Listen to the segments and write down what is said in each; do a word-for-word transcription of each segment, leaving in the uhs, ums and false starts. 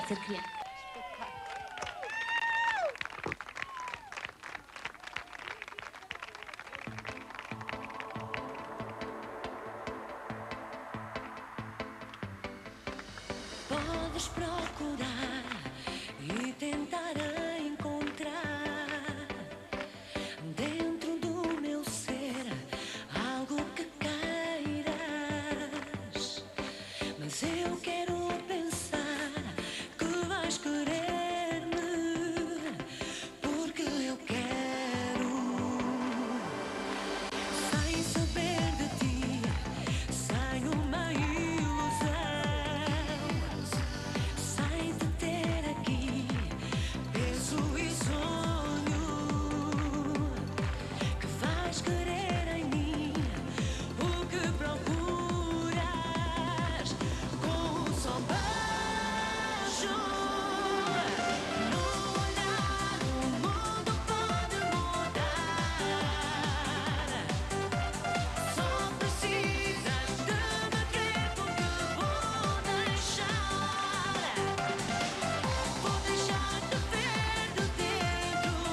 de ser criança. Podes procurar e tentar encontrar dentro do meu ser algo que queiras, mas eu quero pensar que vais querer-me, porque eu quero, sem saber de ti, sem uma ilusão. Sem te ter aqui, penso e sonho que vais querer em mim o que procuras com um só beijo. No olhar o mundo pode mudar. Só precisas de me querer porque vou deixar. Vou deixar-te ver de dentro o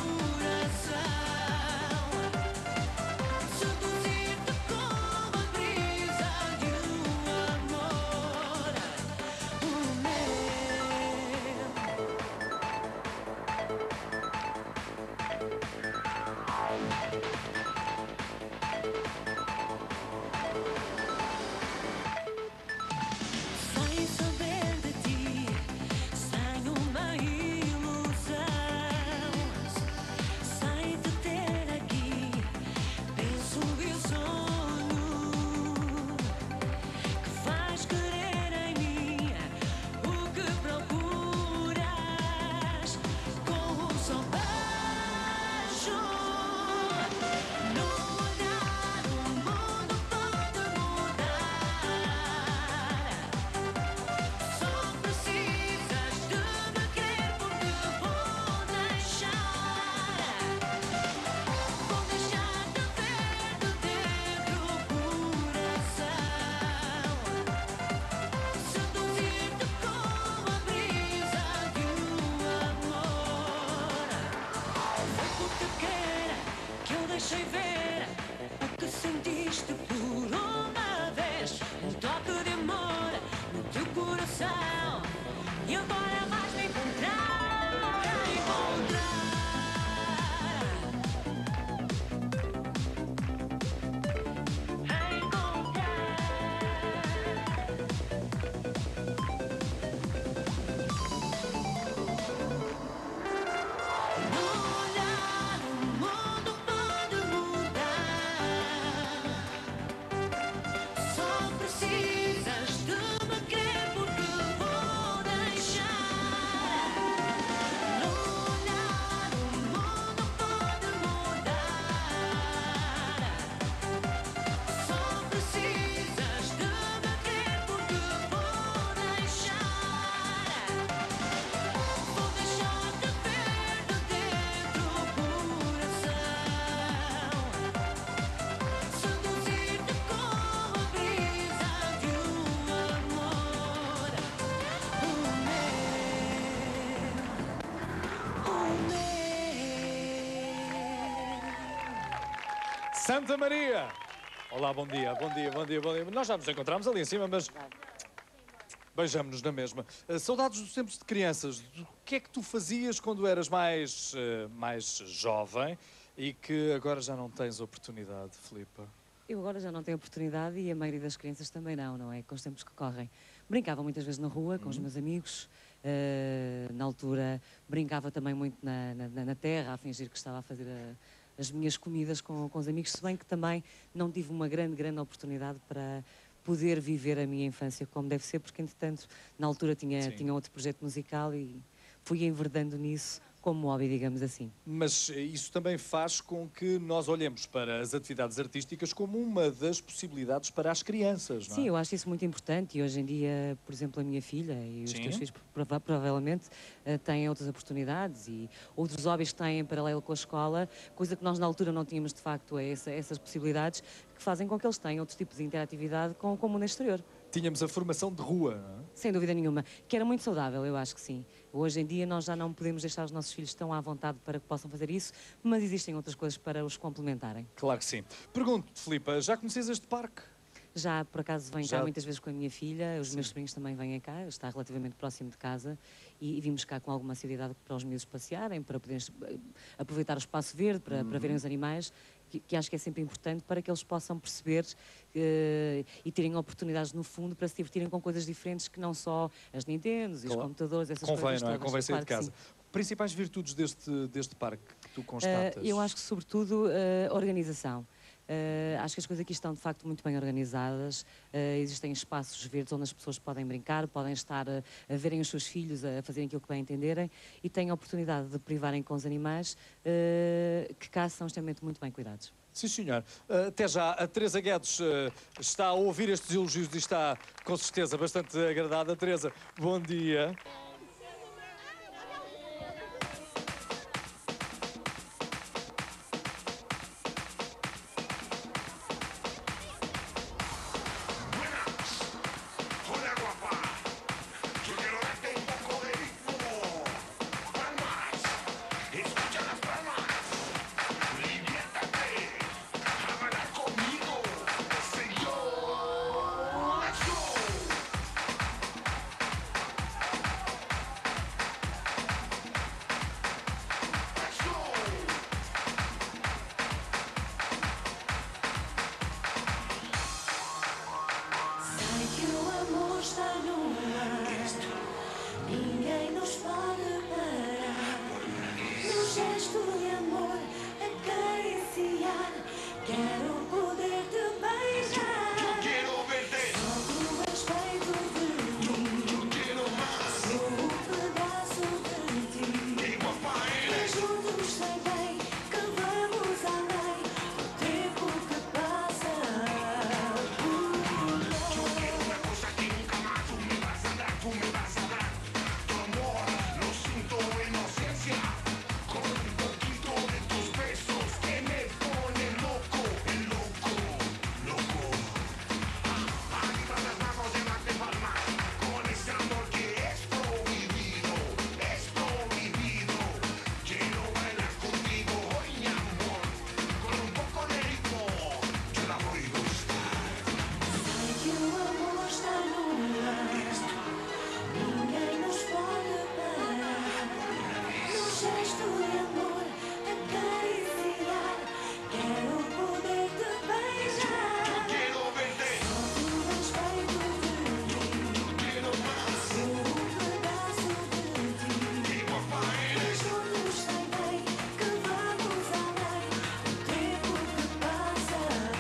coração, seduzir-te com a brisa de um amor, o meu. Sem saber de ti, sem uma ilusão, sem te ter aqui, penso e sonho que vais querer em mim o que procuras com um só beijo. No olhar o mundo pode mudar. Só precisas de me querer porque vou deixar. Vou deixar-te ver de dentro o coração, seduzir-te com a brisa de um amor. Foi porque quer que eu deixei ver o que sentiste por uma vez. Um toque de amor no teu coração. E agora vais me encontrar, encontrar. No olhar o mundo pode mudar. Só precisas de me querer porque vou deixar. No olhar o mundo pode mudar. Só precisas de me querer porque vou deixar. Vou deixar-te ver de dentro o coração, seduzir-te com a brisa de um amor, o meu, o meu. Santa Maria! Olá, bom dia, bom dia, bom dia, bom dia. Nós já nos encontramos ali em cima, mas beijamos-nos na mesma. Uh, saudades dos tempos de crianças. O que é que tu fazias quando eras mais, uh, mais jovem e que agora já não tens oportunidade, Filipa? Eu agora já não tenho oportunidade e a maioria das crianças também não, não é? Com os tempos que correm. Brincava muitas vezes na rua com os meus amigos. Uh, na altura brincava também muito na, na, na terra, a fingir que estava a fazer a, as minhas comidas com, com os amigos, se bem que também não tive uma grande, grande oportunidade para poder viver a minha infância como deve ser, porque entretanto na altura tinha, tinha outro projeto musical e fui enverdando nisso como hobby, digamos assim. Mas isso também faz com que nós olhemos para as atividades artísticas como uma das possibilidades para as crianças, não é? Sim, eu acho isso muito importante e hoje em dia, por exemplo, a minha filha e os Sim. teus filhos prova provavelmente uh, têm outras oportunidades e outros hobbies que têm em paralelo com a escola, coisa que nós na altura não tínhamos de facto, é essa, essas possibilidades que fazem com que eles tenham outros tipos de interatividade com, com o mundo exterior. tínhamos a formação de rua, não é? Sem dúvida nenhuma. Que era muito saudável, eu acho que sim. Hoje em dia nós já não podemos deixar os nossos filhos tão à vontade para que possam fazer isso, mas existem outras coisas para os complementarem. Claro que sim. Pergunto-te, Filipa, já conheces este parque? Já, por acaso, venho Já. cá muitas vezes com a minha filha, os Sim. meus sobrinhos também vêm cá, está relativamente próximo de casa e, e vimos cá com alguma assiduidade para os miúdos passearem, para poderem eh, aproveitar o espaço verde, para, para verem os animais, que, que acho que é sempre importante para que eles possam perceber eh, e terem oportunidades, no fundo, para se divertirem com coisas diferentes que não só as Nintendos e os Claro. computadores, essas Convém, coisas não é? todas. Convém sair Claro de que sim. casa. Principais virtudes deste, deste parque que tu Uh, constatas? eu acho que, sobretudo, uh, organização. Uh, acho que as coisas aqui estão, de facto, muito bem organizadas. Uh, existem espaços verdes onde as pessoas podem brincar, podem estar uh, a verem os seus filhos, a fazerem aquilo que bem entenderem e têm a oportunidade de privarem com os animais uh, que cá são extremamente muito bem cuidados. Sim, senhor. Uh, até já, a Teresa Guedes uh, está a ouvir estes elogios e está, com certeza, bastante agradada. Teresa, bom dia. Hola guapa, yo quiero darte un poco de ritmo. Palmas, escucha las palmas. Diviértate, a bailar conmigo. Say yo, let's go. Let's go. Sei que o amor está no ar. Ninguém nos pode parar. No gesto de amor, acariciar. Quero poder te beijar. Quiero verte, Só tu és feito de mim. yo quiero más. Sou um pedaço de ti. Y guapa E eres. juntos sei bem que vamos além do tempo que passa. Una cosa que nunca más tú me vas a dar, tú me vas a dar. Tu amor, lo siento, inocencia. Con un poquito de tus besos que me pone loco, el loco, loco. Arriba las manos, llévate palmas. Con ese amor que es prohibido, es prohibido. Quiero bailar contigo hoy, mi amor. Con un poco de ritmo, yo la voy a gustar. Sei que o amor está no ar. Ninguém nos pode parar. No gesto de amor, acariciar. Quero poder te beijar. Quiero verte, Só tu és feito de mim. quiero más. Sou um pedaço de ti. Y guapa E eres. juntos sei bem que vamos além do tempo que passa.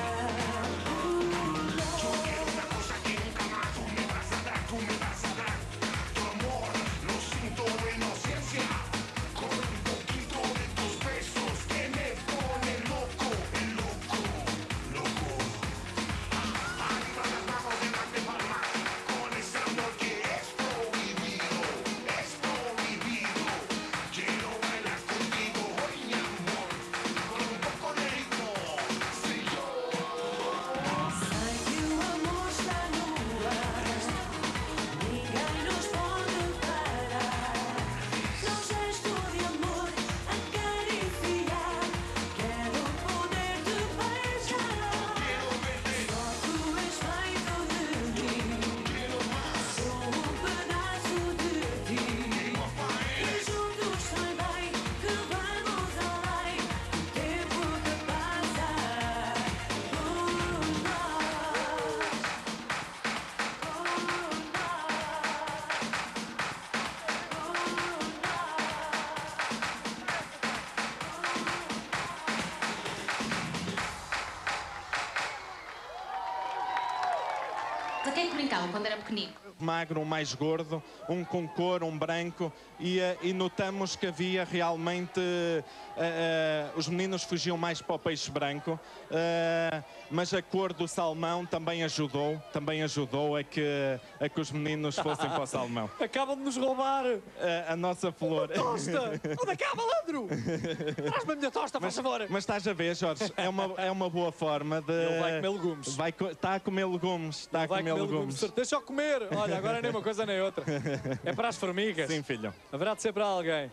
Una cosa que nunca más tú me vas a dar, tú me vas a dar. Tu amor, lo siento, inocencia. Con un poquito de tus besos que me pone loco, el loco, loco. Arriba las manos, llévate palmas. Con ese amor que es prohibido, es prohibido. Quiero bailar contigo hoy, mi amor. Con un poco de ritmo, soy yo. Sei que o amor está no ar. Ninguém nos pode parar. No gesto de amor, acariciar. Quero poder te beijar. Só tu és feito de mim. Sou um pedaço de ti. E juntos sei bem que vamos além do tempo que passa por nós. De que é que brincavam quando era pequenino? magro, um mais gordo, um com cor, um branco, e, uh, e notamos que havia realmente... Uh, uh, os meninos fugiam mais para o peixe branco, uh, mas a cor do salmão também ajudou, também ajudou a que, a que os meninos fossem para o salmão. Acabam de nos roubar Uh, a nossa flor. tosta! Onde é que há, malandro? Traz-me a minha tosta, faz favor! Mas estás a ver, Jorge, é uma, é uma boa forma de... Ele vai comer legumes. Vai co- Está a comer legumes, está a Vai comer, legumes. legumes. Deixa-o comer! Olha, agora nem uma coisa nem outra. É para as formigas. Sim, filho. Haverá de ser para alguém.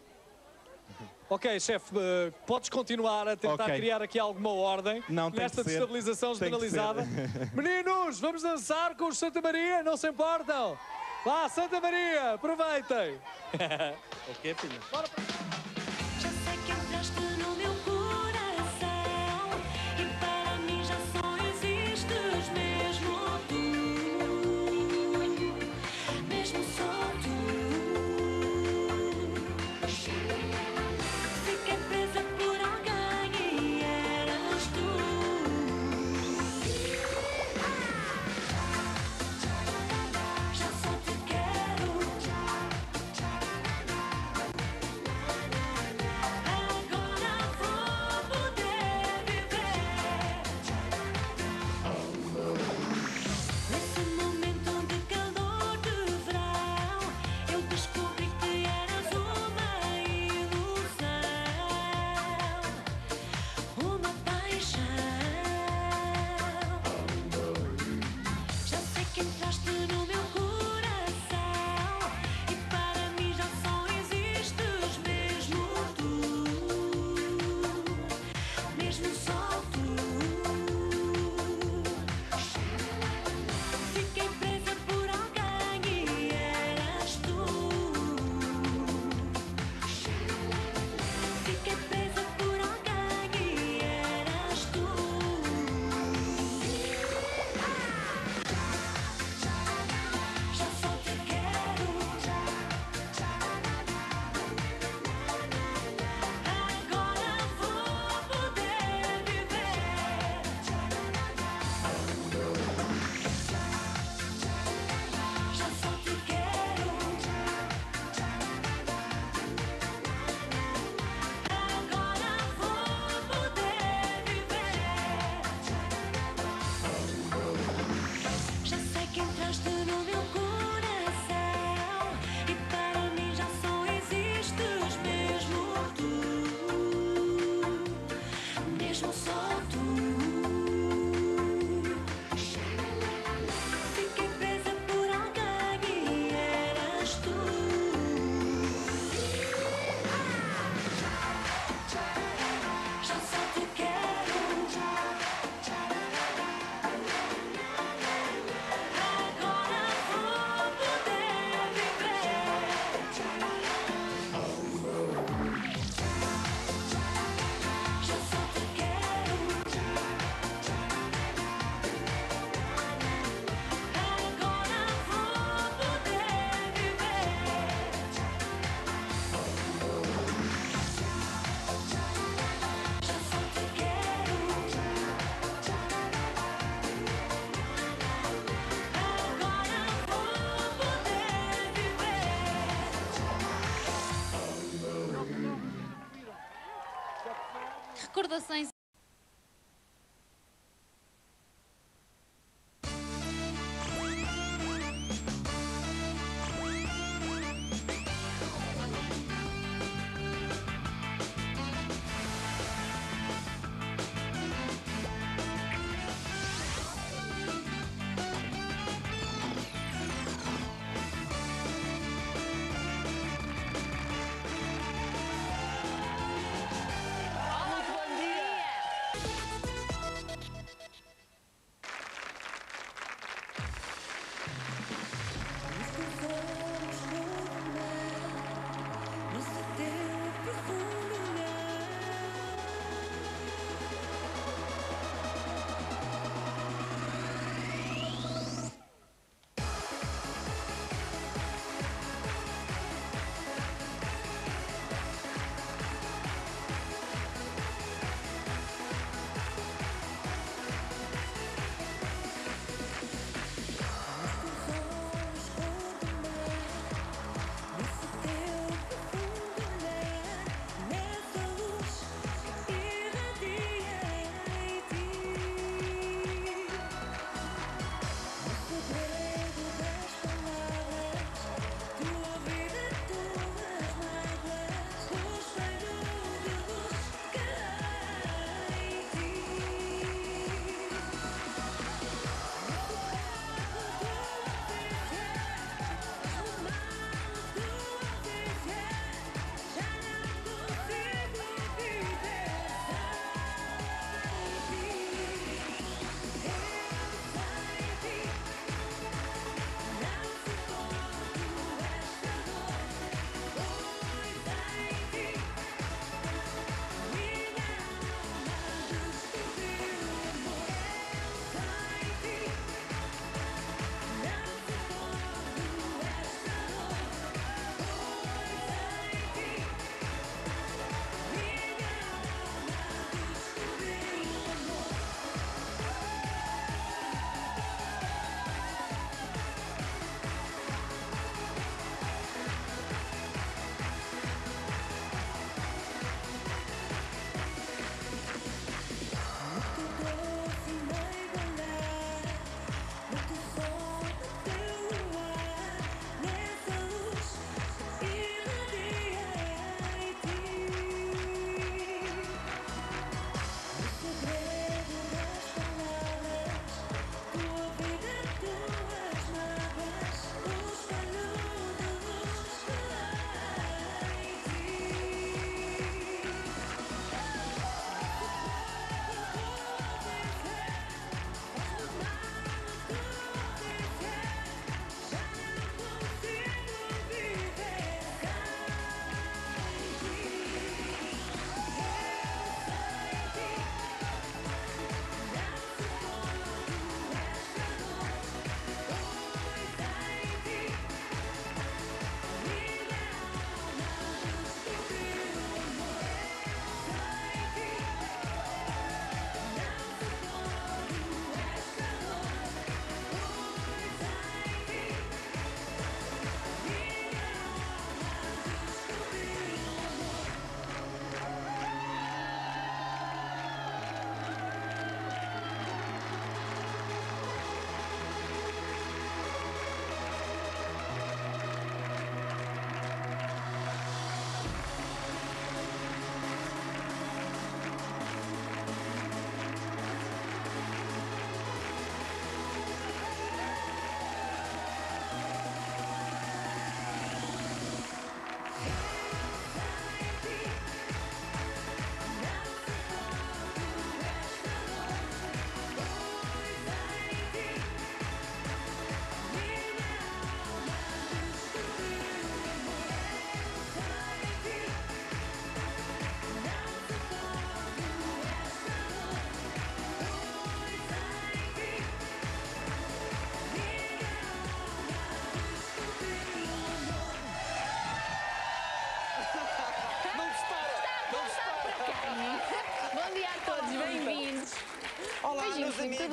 Ok, chefe, uh, podes continuar a tentar Ok. criar aqui alguma ordem Não, tem nesta que ser. destabilização Tem que generalizada. Meninos, vamos dançar com os Santa Maria, não se importam? Vá, Santa Maria, aproveitem! Ok, filho. Já sei que entraste no meu coração e para mim já só existes mesmo tu, mesmo só tu. Fiquei presa por alguém e eras tu. Já só te quero. Agora vou poder viver nesse momento de calor de verão. Eu descobri que eras uma ilusão, uma paixão. Já sei que entraste no meu coração e para mim já só existes mesmo tu, mesmo só tu. Fiquei presa por alguém e eras tu. Fiquei presa por alguém e eras tu. Já só te quero. Agora vou poder viver. Já só te quero. Agora vou poder viver. Já sei que entraste no meu coração e para mim já só existes mesmo tu, mesmo só tu. Fiquei presa por alguém e eras tu. Já só te quero. Agora vou poder viver. Já só te quero. Agora vou poder viver. Já só te quero. Agora vou poder viver. Recordações. Muito bom dia!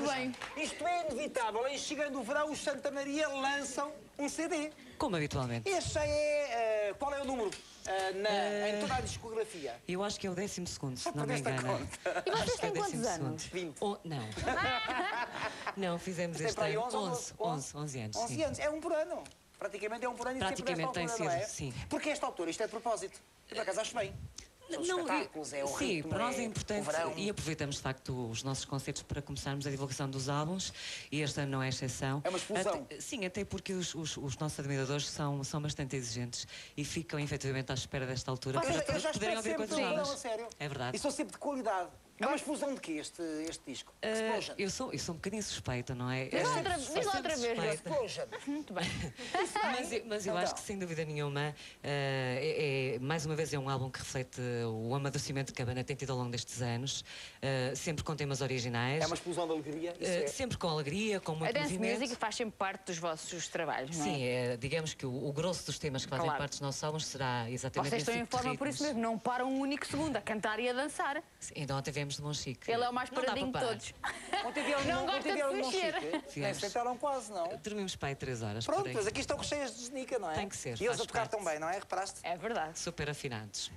bem. Isto é inevitável. Em chegando o verão, os Santa Maria lançam um C D. Como habitualmente. Este já é... Uh, qual é o número uh, na, Uh, em toda a discografia? Eu acho que é o décimo segundo, se não me Perdeste a engano. conta. E vocês Acho que é têm quantos décimo anos? segundo. vinte. Oh, não. Não, fizemos Tem este para aí ano onze ou onze, doze? onze, onze anos. onze sim. anos. É um por ano. Praticamente é um por ano e sempre Praticamente nesta tem altura, sido, não é? sim. Porque esta altura, isto é de propósito. Eu, por acaso, acho bem. São os Não, espetáculos, é o sim, ritmo, para nós é o importante verão. e aproveitamos de facto os nossos concertos para começarmos a divulgação dos álbuns e este ano não é exceção. É uma explosão. Até- sim, até porque os, os- os nossos admiradores são, são bastante exigentes e ficam efetivamente à espera desta altura Eu, para já- eu já poderem espero ouvir sempre coisas o verão, a novas. sério. É verdade. E sou sempre de qualidade. É uma explosão de quê este, este disco? Ah, Explosion. eu, sou, eu sou um bocadinho suspeita, não é? Diz Ah, lá outra, sou diz lá sempre outra vez, suspeita. Explosion. Muito bem. Mas, eu- mas eu Então. acho que, sem dúvida nenhuma, eh, é, é- mais uma vez é um álbum que reflete o amadurecimento que a banda tem tido ao longo destes anos, eh, sempre com temas originais, É uma explosão de alegria. Isso eh, é. sempre com alegria, com A muito dance movimento. music faz sempre parte dos vossos trabalhos, não é? Sim, é, digamos que o, o grosso dos temas que fazem Claro. parte dos nossos álbuns será exatamente Vocês estão esse em tipo de forma por isso ritmos. mesmo, não param um único segundo a cantar e a dançar. Sim, então ontem viemos de Monchique. Ele é o mais Não dá paradinho de para parar. todos. Ontem vieram Não ontem gosta de vieram mexer. Monchique. Nem Viemos. se sentaram quase, não. Dormimos para aí três horas. Pronto, por aí. mas aqui estão cheias de genica, não é? Tem que ser, E eles faz a tocar parte. tão bem, não é? Reparaste? É verdade. Super afinados.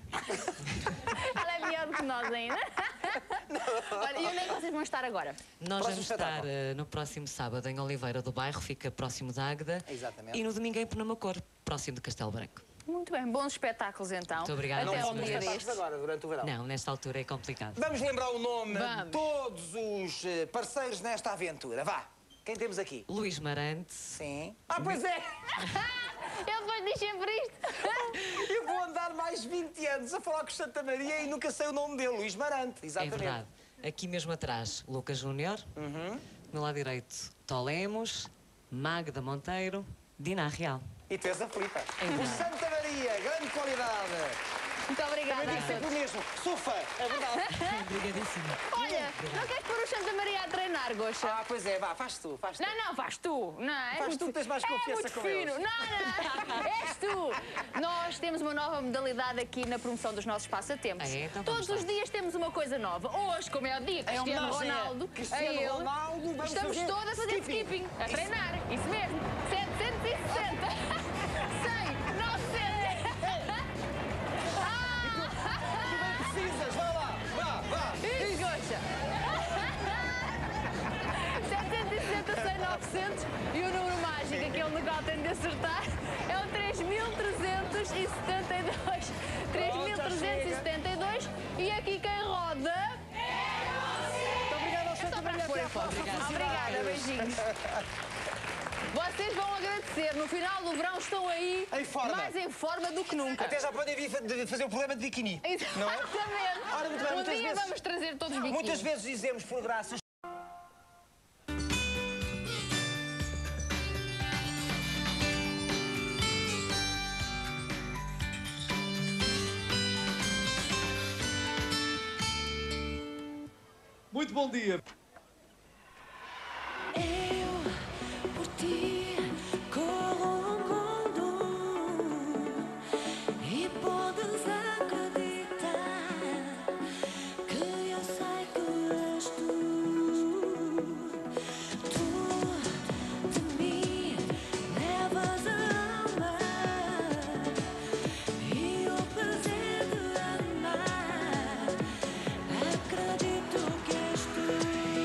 Ela é melhor do que nós ainda. Olha, e onde é que vocês vão estar agora? Nós Próximo vamos estar espetáculo. eh, no próximo sábado em Oliveira do Bairro, fica próximo de Águeda. Exatamente. E no domingo em Penamacor, próximo de Castelo Branco. Muito bem, bons espetáculos então. Muito obrigada. Até Não ao vamos dia Espetáculos destes. agora, durante o verão. Não, nesta altura é complicado. Vamos lembrar o nome Vamos. de todos os eh, parceiros nesta aventura. Vá, quem temos aqui? Luís Marante, Sim. Ah, pois é! Ele depois diz sempre isto. Eu vou andar mais vinte anos a falar com o Santa Maria e nunca sei o nome dele, Luís Marante. é Exatamente. verdade. Aqui mesmo atrás, Lucas Júnior. Uhum. No lado direito, Tolemos, Magda Monteiro, Dina Real. E tu és aflita. É o verdade. Santa Maria, grande qualidade. Muito obrigada. Também digo sempre o mesmo. Sufa, é verdade. Obrigadíssimo. Olha, não queres pôr o Santa Maria a treinar, Goxa? Ah, pois é, vá, faz tu, faz tu. Não, não, faz tu, não é? Faz tu, tens mais confiança é muito com fino. eles. Não, não, és tu. Nós temos uma nova modalidade aqui na promoção dos nossos passatempos. Ah, é? Então vamos Todos lá. os dias temos uma coisa nova. Hoje, como é o dia, Cristiano homenagem a Ronaldo, Cristiano a ele, Ronaldo, vamos estamos fazer todos a fazer skipping. skipping, a treinar. Isso mesmo. setecentos e sessenta. cem, novecentos. Precisas, vá lá, vá, vá. Isso, Goxa. setecentos e sessenta, cem, novecentos e o número mágico, aquele no qual tem de acertar, é o três mil trezentos e setenta e dois. três mil trezentos e setenta e dois e aqui quem roda... Muito obrigado ao É só Santa para Maria. pôr Até em à foto. próxima. Obrigada, beijinhos. Vocês vão agradecer. No final do verão estão aí Em forma. mais em forma do que nunca. Até já podem vir fa- de fazer o problema de biquíni. Não é? Exatamente. Ora, muito bem, um muitas dia vezes- vamos trazer todos biquíni. Muitas vezes dizemos por graça. Muito bom dia. Eu, por ti, corro um mundo e podes acreditar que eu sei que és tu. Tu de mim levas a amar e o prazer de amar. Acredito que és tu.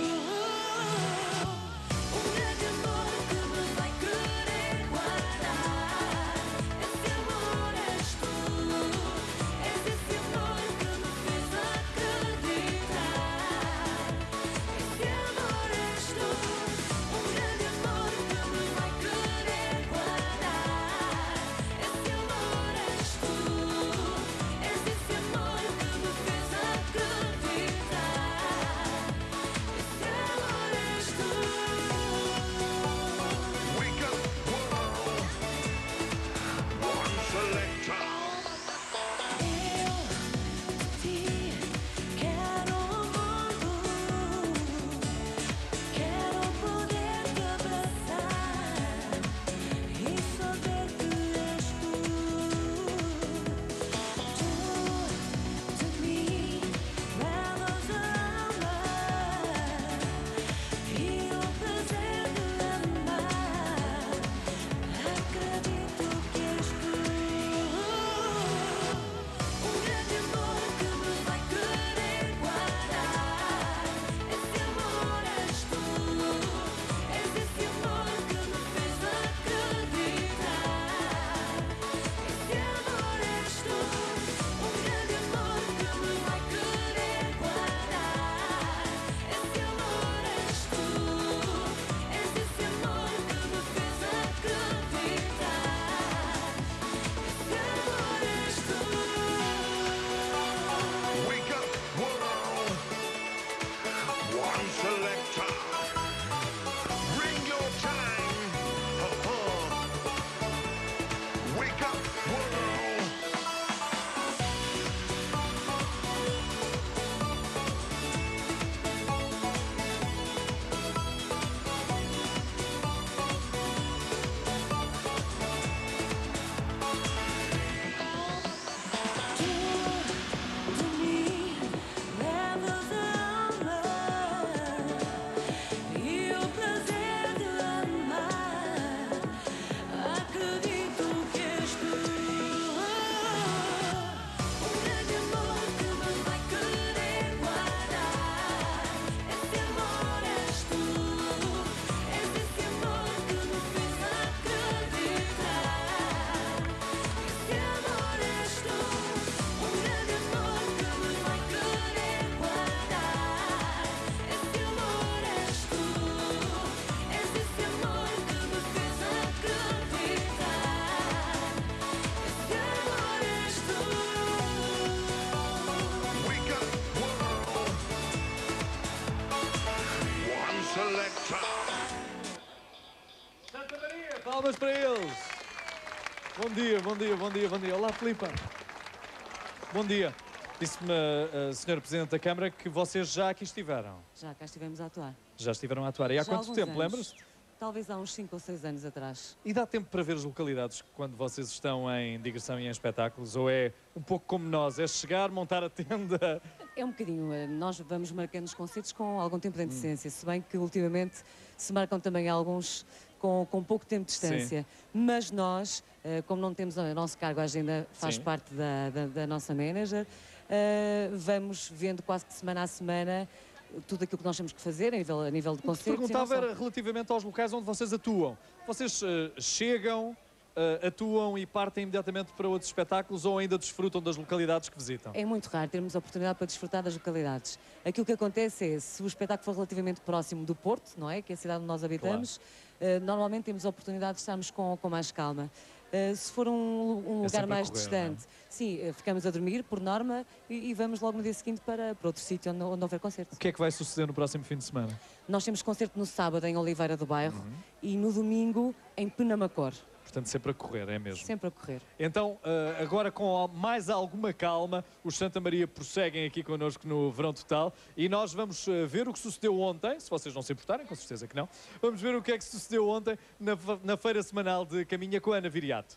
Palmas para eles. Bom dia, bom dia, bom dia, bom dia. Olá, Filipa. Bom dia. Disse-me a, a senhora Presidente da Câmara que vocês já aqui estiveram. Já cá estivemos a atuar. Já estiveram a atuar. E há Já quanto alguns tempo, anos. lembras-te? Talvez há uns cinco ou seis anos atrás. E dá tempo para ver as localidades quando vocês estão em digressão e em espetáculos? Ou é um pouco como nós, é chegar, montar a tenda? É um bocadinho. eh, Nós vamos marcando os concertos com algum tempo de antecedência, se bem que ultimamente se marcam também alguns com, com pouco tempo de distância. Mas nós, eh, como não temos o nosso cargo, a agenda faz Sim. parte da, da, da nossa manager, eh, vamos vendo quase que semana a semana tudo aquilo que nós temos que fazer a nível, a nível de O que te concertos. e não perguntava só. era relativamente aos locais onde vocês atuam. Vocês eh, chegam, eh, atuam e partem imediatamente para outros espetáculos ou ainda desfrutam das localidades que visitam? É muito raro termos a oportunidade para desfrutar das localidades. Aquilo que acontece é, se o espetáculo for relativamente próximo do Porto, não é? Que é a cidade onde nós habitamos, eh, normalmente temos a oportunidade de estarmos com, com mais calma. Eh, se for um, um lugar sempre a mais correr, não é? distante, sim, eh, ficamos a dormir, por norma, e, e vamos logo no dia seguinte para, para outro sítio onde, onde houver concerto. O que é que vai suceder no próximo fim de semana? Nós temos concerto no sábado em Oliveira do Bairro Uhum. e no domingo em Penamacor. Portanto, sempre a correr, é mesmo. Sempre a correr. Então, eh, agora com mais alguma calma, os Santa Maria prosseguem aqui connosco no Verão Total e nós vamos eh, ver o que sucedeu ontem, se vocês não se importarem, com certeza que não, vamos ver o que é que sucedeu ontem na, fe- na feira semanal de Caminha com a Ana Viriato.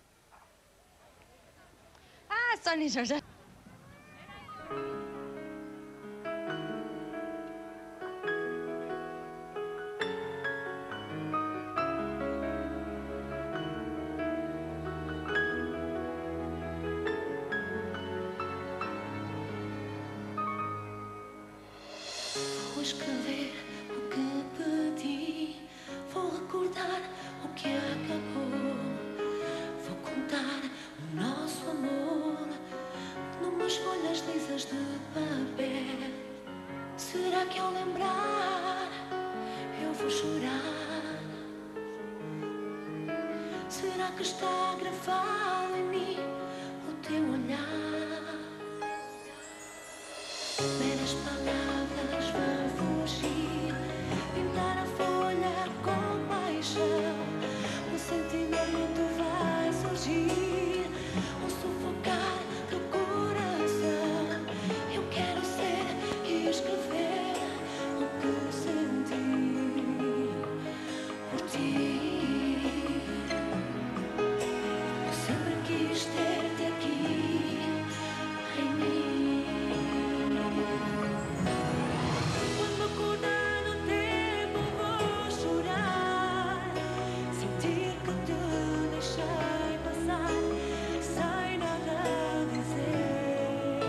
Ah, Sónia Jorge. Vou escrever o que pedi, vou recordar o que acabou, vou contar o nosso amor numas folhas lisas de papel. Será que ao lembrar eu vou chorar? Será que está gravado em mim o teu olhar? Meras palavras vão fugir, pintar a folha com paixão. Um sentimento vai surgir, um sufocar do coração. Eu quero ser e escrever o que senti por ti. Eu sempre quis ter-te aqui em mim. Quando acordar no tempo vou chorar, sentir que te deixei passar sem nada dizer.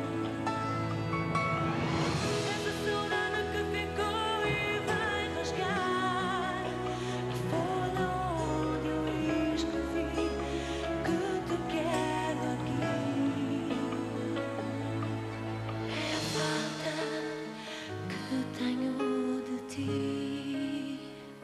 Essa saudade que ficou e vai rasgar a folha onde eu escrevi que te quero aqui. É a falta que tenho de ti.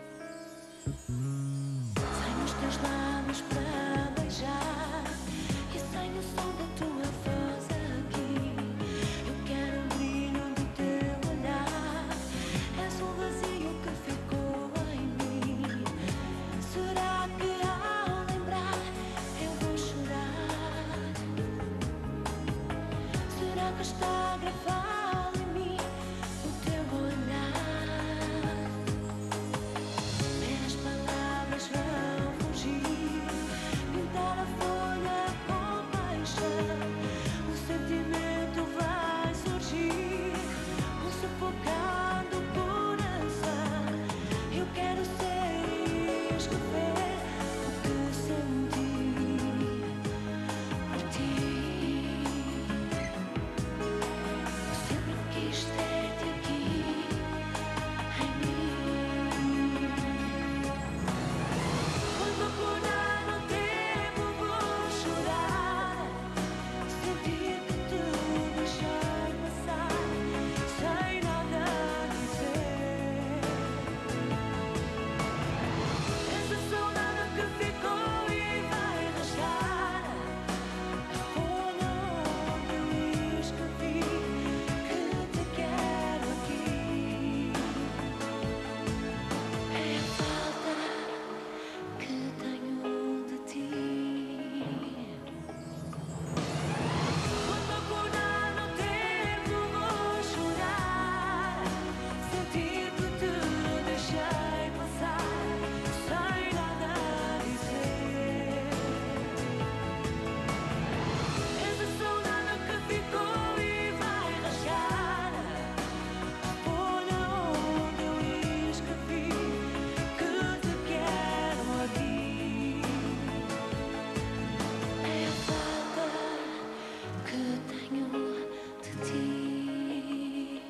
Sem os teus lábios para beijar e sem o som da tua voz aqui. Eu quero o brilho do teu olhar. És o vazio que ficou em mim. Será que ao lembrar eu vou chorar? Será que está gravado em mim o teu olhar? Meras palavras vão fugir, pintar a folha com paixão. Um sentimento vai surgir, um sufocar do coração. Eu quero ser e escrever o que senti por ti. que tenho de ti.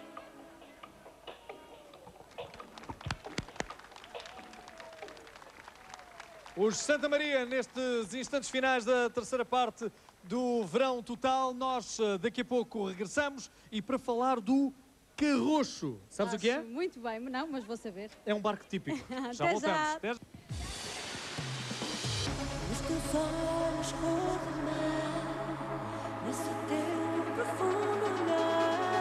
Os Santa Maria, nestes instantes finais da terceira parte do Verão Total, nós eh, daqui a pouco regressamos e para falar do carrocho. Sabes o que é? Acho muito bem, não, mas vou saber. É um barco típico. Já Até voltamos. já. Até já. Os teus olhos cor de mar, nesse teu profundo olhar.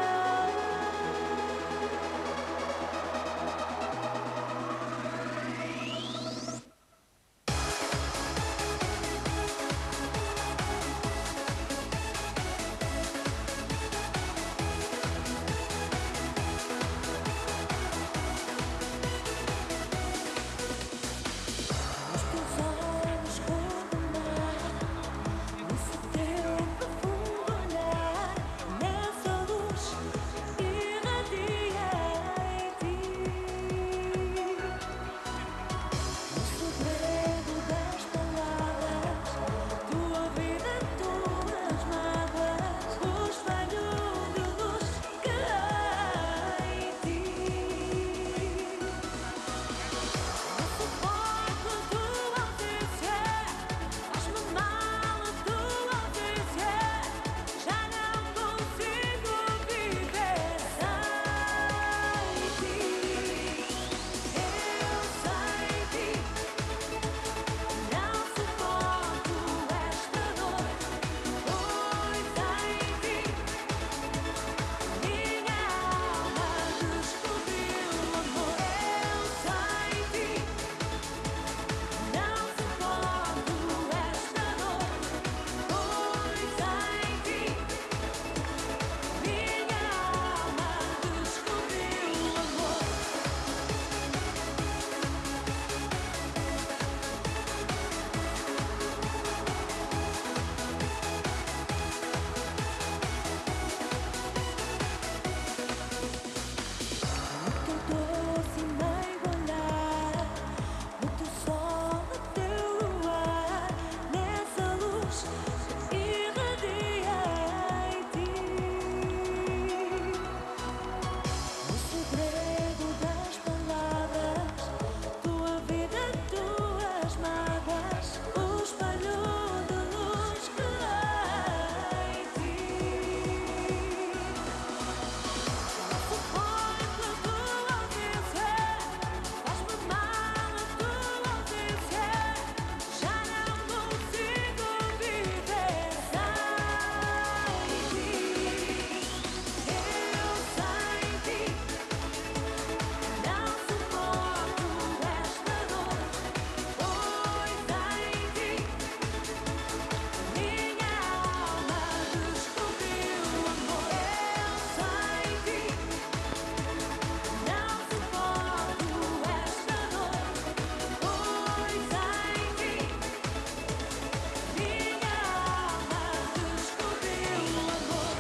Os teus olhos cor de mar, nesse teu profundo olhar, nessa luz irradia em ti. O segredo das palavras, tua vida, tuas mágoas, o espelho de luz que há em ti. Esse foco, tua ausência, faz-me mal a tua ausência. Já não consigo viver sem ti. Eu sem ti não suporto esta dor. Pois sem ti minha alma descobriu o amor. Eu sem ti não suporto esta dor. Pois sem ti minha alma descobriu o amor. No teu doce e meigo olhar, no teu sol, no teu luar, nessa luz que irradia em ti. O segredo das palavras, tua vida, tuas mágoas, o espelho de luz que há em ti. Suporto a tua ausência, faz-me mal a tua ausência. Já não consigo viver sem ti. Eu sem ti não suporto esta dor. Pois sem ti minha alma descobriu o amor. Eu sem ti não suporto esta dor. Pois sem ti minha alma descobriu o amor.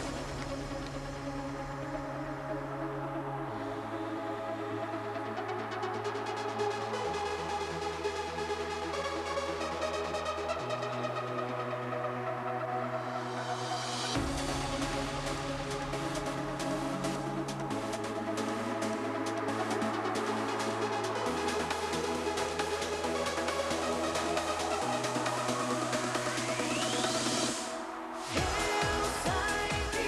Eu sem ti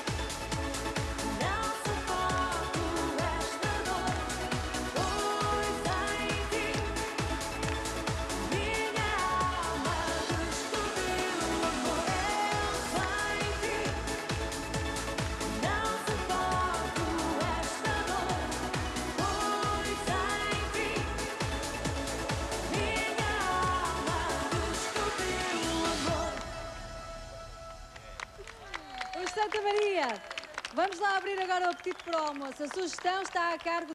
não suporto esta dor. Pois sem ti minha alma descobriu o amor. Eu sem ti não suporto esta dor. Pois sem ti minha alma descobriu o amor. Os Santa Maria, vamos lá abrir agora o apetite para o almoço. A sugestão está a cargo.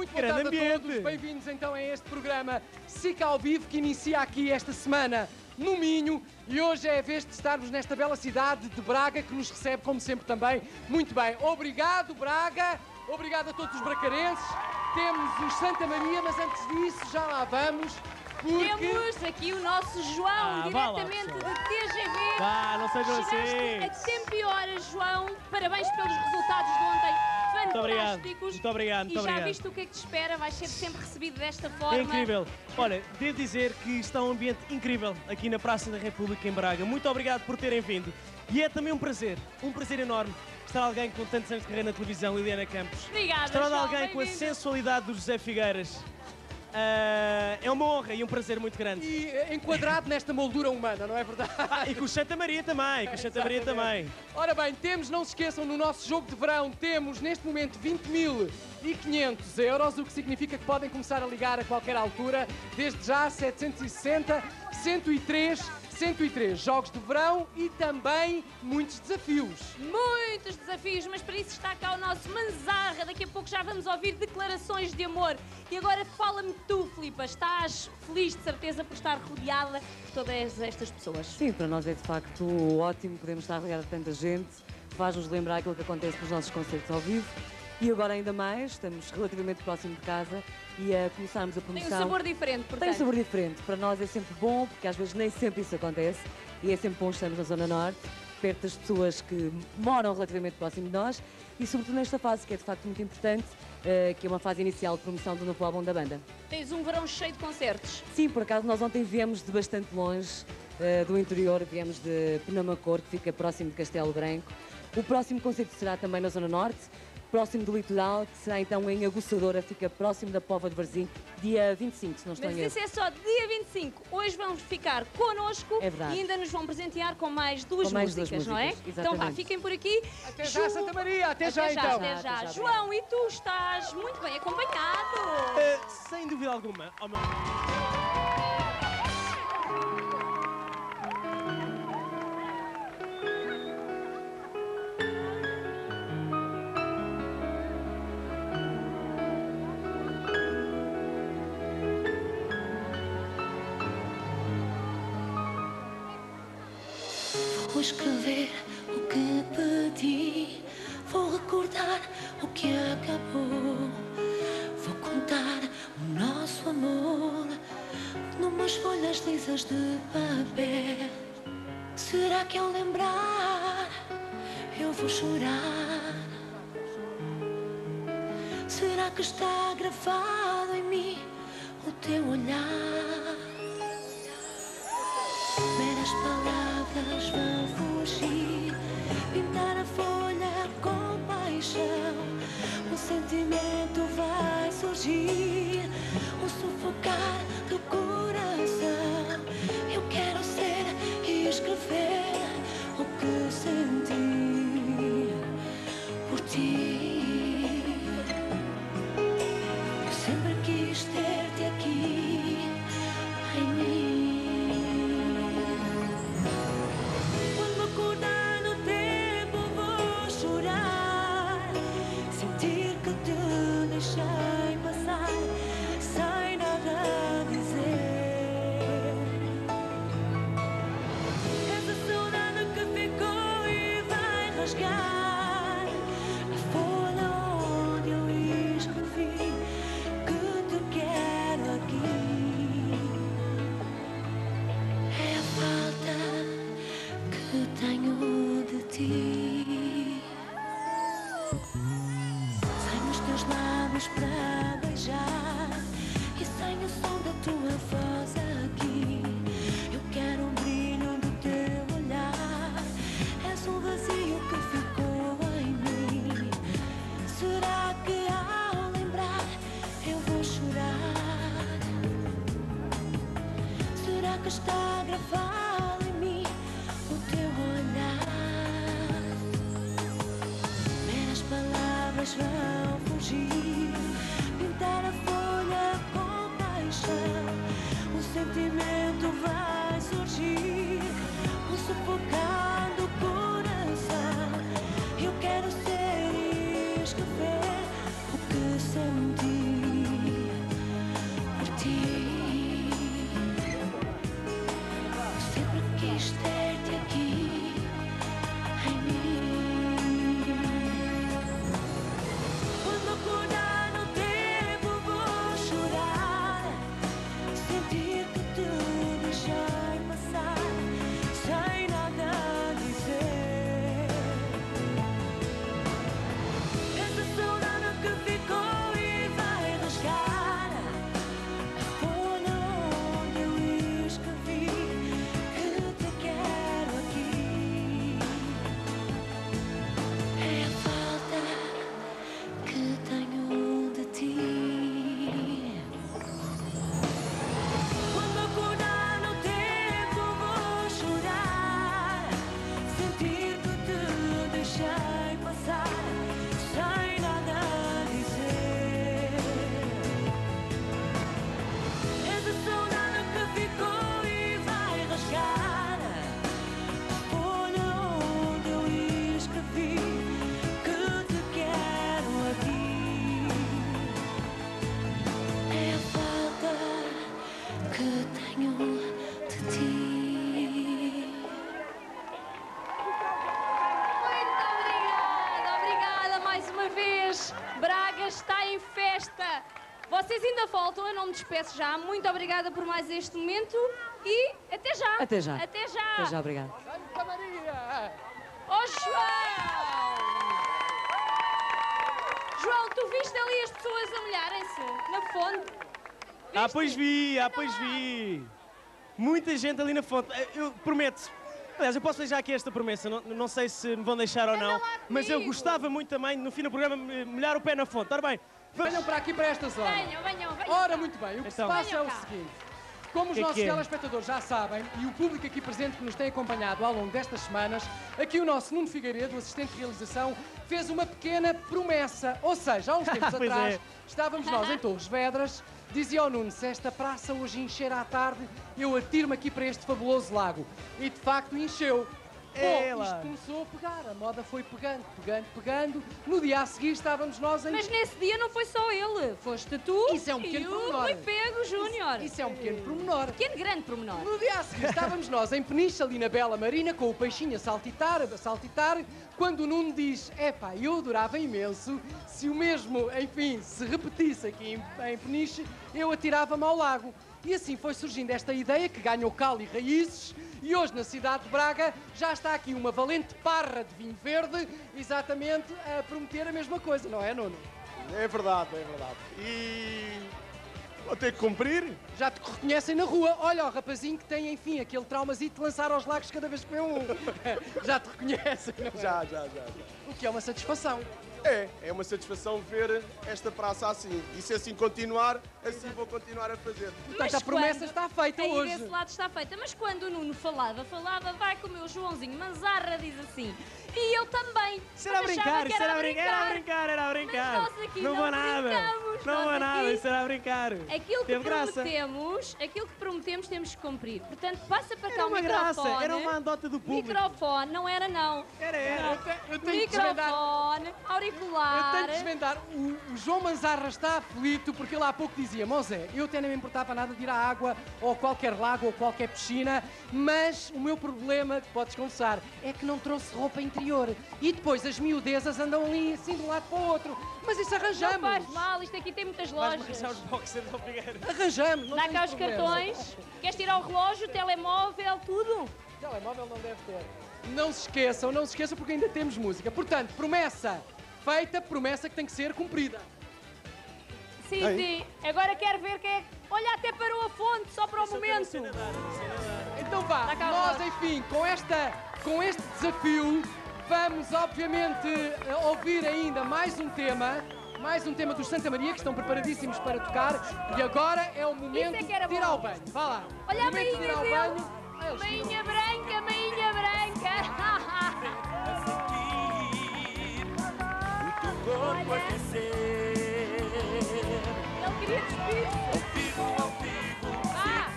Muito boa Grande tarde a ambiente. todos. Bem-vindos então a este programa SIC ao vivo que inicia aqui esta semana no Minho. E hoje é a vez de estarmos nesta bela cidade de Braga que nos recebe, como sempre, também muito bem. Obrigado, Braga. Obrigado a todos os bracarenses. Temos os Santa Maria, mas antes disso já lá vamos. Porque... Temos aqui o nosso João, Ah, vá lá, diretamente pessoal. de T G V. Vá, não sejam Chegaste assim. a tempo e horas, João. Parabéns pelos resultados de ontem. Muito obrigado. Fantásticos. Muito obrigado, E muito já obrigado. viste o que é que te espera? Vais ser sempre recebido desta forma. É incrível. Olha, devo dizer que está um ambiente incrível aqui na Praça da República em Braga. Muito obrigado por terem vindo. E é também um prazer, um prazer enorme estar alguém com tantos anos de carreira na televisão, Liliana Campos. Obrigada, Estar João, alguém com a bem-vindo. sensualidade do José Figueiras. Ah, é uma honra e um prazer muito grande. E eh, enquadrado nesta moldura humana, não é verdade? Ah, e com o Santa Maria também, com o Santa Maria também. Ora bem, temos, não se esqueçam, no nosso jogo de verão, temos neste momento vinte mil e quinhentos euros, o que significa que podem começar a ligar a qualquer altura, desde já setecentos e sessenta, cento e três, cento e três. Jogos de verão e também muitos desafios. Muitos desafios, mas para isso está cá o nosso Manzarra. Daqui a pouco já vamos ouvir declarações de amor. E agora fala-me tu, Filipa. Estás feliz de certeza por estar rodeada de todas estas pessoas? Sim, para nós é de facto ótimo, podemos estar rodeados de tanta gente, faz-nos lembrar aquilo que acontece nos nossos concertos ao vivo. E agora ainda mais, estamos relativamente próximo de casa e a começarmos a promoção. Tem um sabor diferente, portanto. Tem um sabor diferente. Para nós é sempre bom, porque às vezes nem sempre isso acontece. E é sempre bom estarmos na Zona Norte, perto das pessoas que moram relativamente próximo de nós. E sobretudo nesta fase, que é de facto muito importante, uh, que é uma fase inicial de promoção do novo álbum da banda. Tens um verão cheio de concertos. Sim, por acaso nós ontem viemos de bastante longe, uh, do interior, viemos de Penamacor, que fica próximo de Castelo Branco. O próximo concerto será também na Zona Norte, próximo do litoral, que será então em Aguçadora, fica próximo da Póvoa de Varzim, dia vinte e cinco, se não estou Mas em erro. isso é só dia vinte e cinco. Hoje vamos ficar connosco É verdade. e ainda nos vão presentear com mais duas, Com mais músicas, duas não é? músicas, Então vá, exatamente. fiquem por aqui. Até já, Santa Maria, até já, então. Até já. Até já. João, e tu estás muito bem acompanhado. Ah, sem dúvida alguma. Oh, meu... Vou escrever o que pedi, vou recordar o que acabou, vou contar o nosso amor numas folhas lisas de papel. Será que ao lembrar eu vou chorar? Será que está gravado em mim o teu olhar? Meras palavras vão fugir, pintar a folha com paixão. O sentimento vai surgir, o sufocar do coração. Eu quero ser e escrever o que senti por ti. Eu sempre quis ter-te aqui em mim. Deixei passar sem nada dizer. Essa saudade que ficou e vai rasgar a folha onde eu escrevi que te quero aqui. É a falta que tenho de ti. Sem os teus lábios para beijar e sem o som da tua voz aqui, eu quero um brilho do teu olhar. És um vazio que ficou em mim. Será que ao lembrar eu vou chorar? Será que está gravado em mim o teu olhar? Meras palavras vão fugir, pintar a folha com paixão. O sentimento vai surgir, um sufocar do coração. Eu quero ser e escrever o que senti festa. Vocês ainda faltam, eu não me despeço já. Muito obrigada por mais este momento e até já. Até já. Até já. Até já, obrigada. Santa Maria! Oh, João! João, tu viste ali as pessoas a molharem-se na fonte? Ah, pois vi, ah, pois vi. Muita gente ali na fonte. Eu prometo. Aliás, eu posso deixar aqui esta promessa, não, não sei se me vão deixar ou não, mas eu gostava muito também, no fim do programa, molhar o pé na fonte. Ora bem, venham para aqui, para esta zona. Venham, venham, venham. Ora, muito bem, o que Então. se passa é o Venham cá. seguinte. Como os Que é nossos que é? telespectadores já sabem, e o público aqui presente que nos tem acompanhado ao longo destas semanas, aqui o nosso Nuno Figueiredo, o assistente de realização, fez uma pequena promessa. Ou seja, há uns tempos Pois atrás, é. estávamos nós em Torres Vedras, dizia ao Nuno, se esta praça hoje encher à tarde, eu atiro-me aqui para este fabuloso lago. E de facto encheu. Bom, Ela. isto começou a pegar, a moda foi pegando, pegando, pegando. No dia a seguir estávamos nós em... Mas nesse dia não foi só ele, foste tu Isso é um pequeno e o pormenor. Rui Pego Júnior. Isso é um pequeno pormenor. Pequeno grande pormenor. No dia a seguir estávamos nós em Peniche, ali na Bela Marina, com o peixinho a saltitar, a saltitar, quando o Nuno diz, epá, eu adorava imenso, se o mesmo, enfim, se repetisse aqui em, em Peniche, eu atirava-me ao lago. E assim foi surgindo esta ideia que ganhou cal e raízes, e hoje na cidade de Braga já está aqui uma valente parra de vinho verde, exatamente a prometer a mesma coisa, não é, Nuno? É verdade, é verdade. E vou ter que cumprir. Já te reconhecem na rua. Olha o rapazinho que tem, enfim, aquele traumazito de lançar aos lagos cada vez que vê um. Já te reconhecem, não é? Já, já, já, já. O que é uma satisfação. É, é uma satisfação ver esta praça assim. E se assim continuar, assim vou continuar a fazer. Portanto, a promessa quando- está feita aí hoje. desse lado está feita. Mas quando o Nuno falava, falava, vai com o meu Joãozinho Manzarra, diz assim. E eu também. Isso era a Mas achava brincar, que isso era a brincar, era a brincar, era a Mas brincar. nós aqui Não não vou nada. brincamos, Não nós vou nada, aqui- isso era a brincar. Aquilo que Teve graça. prometemos, aquilo que prometemos temos que cumprir. Portanto, passa para cá Era o uma graça, microfone. era uma andota do público. Microfone, não era não. Era, era. Não. Eu te- eu tenho que desvendar- Microfone, auricular. Eu tenho que desvendar. O, o João Manzarra está aflito porque ele há pouco dizia: Mosé, eu até nem me importava nada de ir à água ou a qualquer lago ou qualquer piscina, mas o meu problema, que podes confessar, é que não trouxe roupa interior. E depois as miudezas andam ali assim de um lado para o outro. Mas isso arranjamos. Não faz mal, isto aqui tem muitas Vais-me lojas. arranjar os boxers ao Figueiro. Arranjamos. Não Dá tem cá os problema. cartões. Queres tirar o relógio, o telemóvel, tudo? Telemóvel não deve ter. Não se esqueçam, não se esqueçam porque ainda temos música. Portanto, promessa feita, promessa que tem que ser cumprida. Sim, Ei. sim. Agora quero ver quem é que... Olha, até parou a fonte, só para o momento. Então vá, Dá cá o nós relógio. enfim, com, esta, com este desafio, vamos obviamente eh, ouvir ainda mais um tema, mais um tema dos Santa Maria, que estão preparadíssimos para tocar, e agora é o momento Isso é que era de ir bom. ao banho. Vá lá. Olha a momento de ir mainha ao dele. banho. Ah, eles Mainha branca, mainha branca. Olha. Ele queria despir-se. Ah.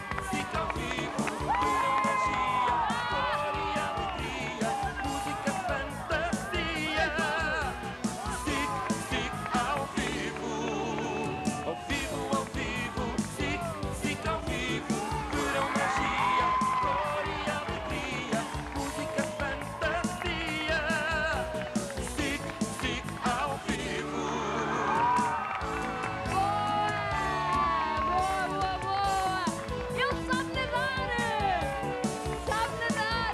Boa, boa, boa! Ele sabe nadar! Sabe nadar!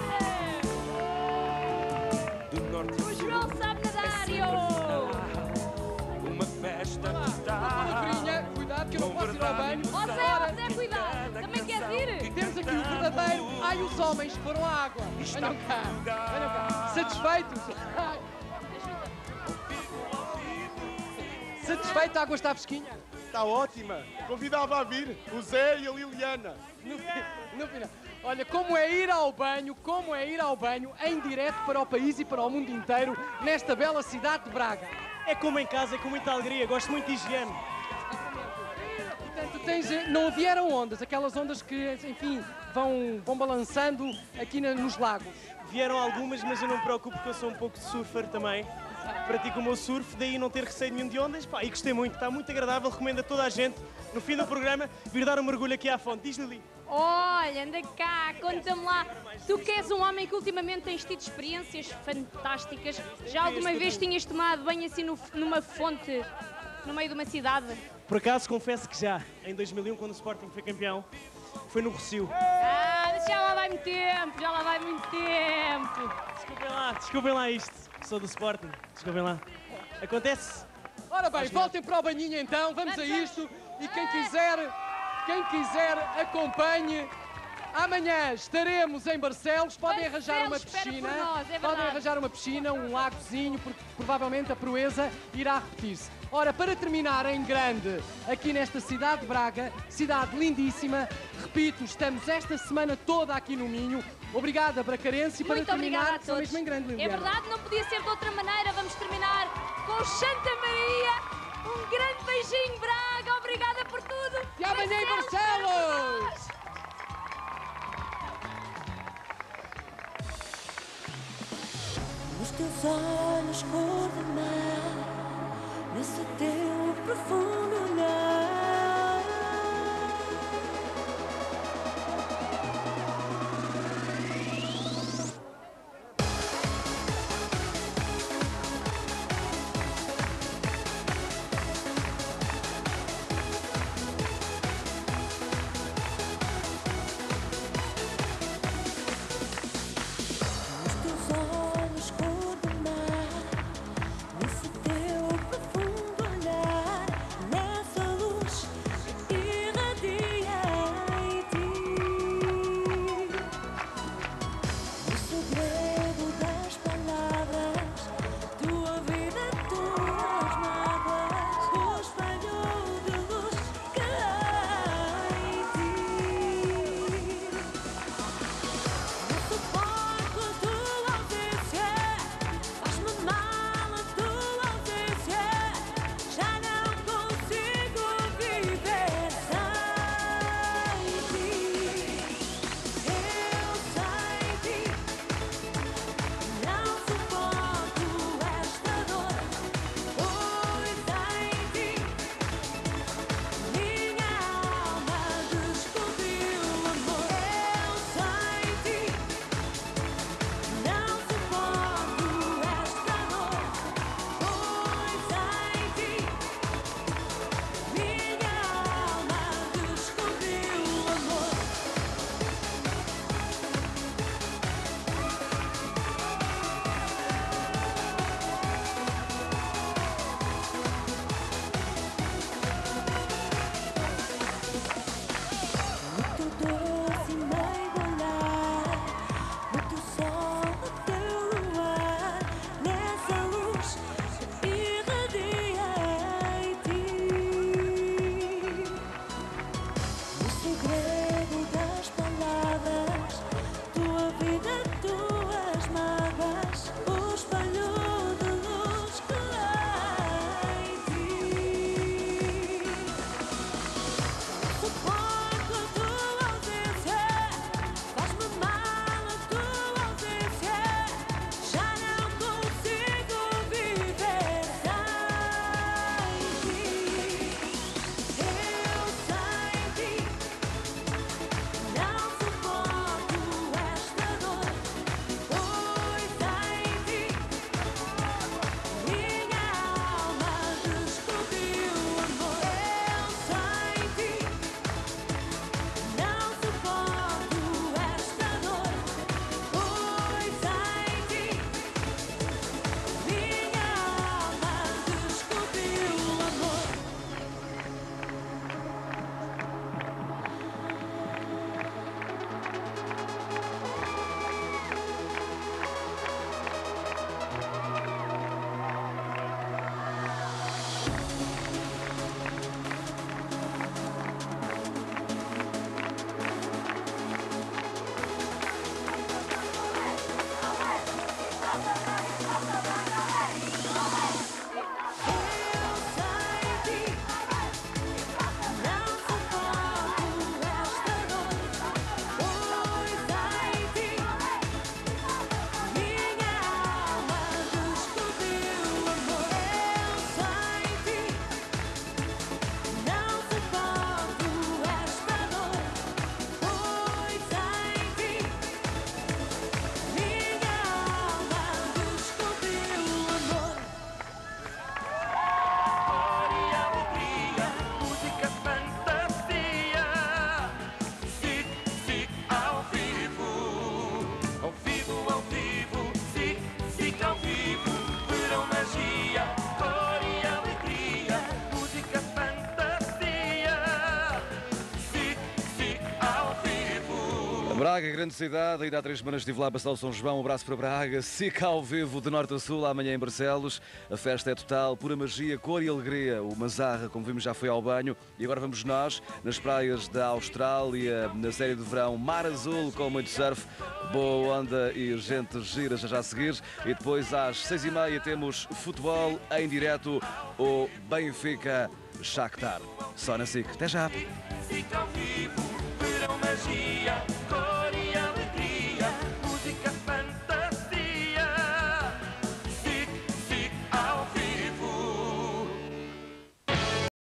O João sabe nadar! e eu- Uma festa Palavrinha, cuidado que eu não posso ir ao banho. Ó Zé, ó Zé, cuidado! Também queres ir? Temos aqui o verdadeiro. Ai, os homens que foram à água. Venham cá, venham cá. Satisfeitos? Ai. Satisfeito, a água está fresquinha? Está ótima. Convidava a vir o Zé e a Liliana. No, fi- no final. Olha, como é ir ao banho, como é ir ao banho em direto para o país e para o mundo inteiro, nesta bela cidade de Braga. É como em casa, é com muita alegria, gosto muito de higiene. Portanto, tens, eh, não vieram ondas, aquelas ondas que, enfim, vão, vão balançando aqui na- nos lagos. Vieram algumas, mas eu não me preocupo porque eu sou um pouco de surfer também. Pratico o meu surf, daí não ter receio nenhum de ondas. Pá, e gostei muito, está muito agradável, recomendo a toda a gente, no fim do programa, vir dar um mergulho aqui à fonte. Diz, Lili. Olha, anda cá, conta-me lá. Tu que és um homem que ultimamente tens tido experiências fantásticas, já alguma vez tinhas tomado banho assim no- numa fonte no meio de uma cidade? Por acaso, confesso que já, em dois mil e um, quando o Sporting foi campeão, foi no Rossio. Ah, mas já lá vai muito tempo, já lá vai muito tempo. Desculpem lá, desculpem lá isto. Sou do Sporting, desculpem lá. Acontece. Ora bem, voltem para o banhinho então, vamos a isto. E quem quiser, quem quiser, acompanhe. Amanhã estaremos em Barcelos, podem arranjar uma espera por piscina, nós, é podem verdade. arranjar uma piscina, um lagozinho, porque provavelmente a proeza irá repetir-se. Ora, para terminar em grande, aqui nesta cidade de Braga, cidade lindíssima, repito, estamos esta semana toda aqui no Minho. Obrigada, Bracarense, e para Muito obrigada terminar, a só todos. mesmo em grande, É Liliana. verdade, não podia ser de outra maneira. Vamos terminar com o Santa Maria. Um grande beijinho, Braga. Obrigada por tudo. E amanhã em Barcelos, Barcelos! Nos teus olhos cor de mar, nesse teu profundo olhar. Nos teus olhos cor de mar, Braga, grande cidade, ainda há três semanas estive lá a passar o São João, um abraço para Braga, SICA ao vivo de norte a sul, amanhã em Barcelos, a festa é total, pura magia, cor e alegria, o Mazarra, como vimos, já foi ao banho, e agora vamos nós, nas praias da Austrália, na série de verão Mar Azul, com muito surf, boa onda e gente gira já já a seguir, e depois às seis e meia temos futebol em direto, o Benfica Shakhtar, só na SIC, até já! Fica ao vivo, verão magia.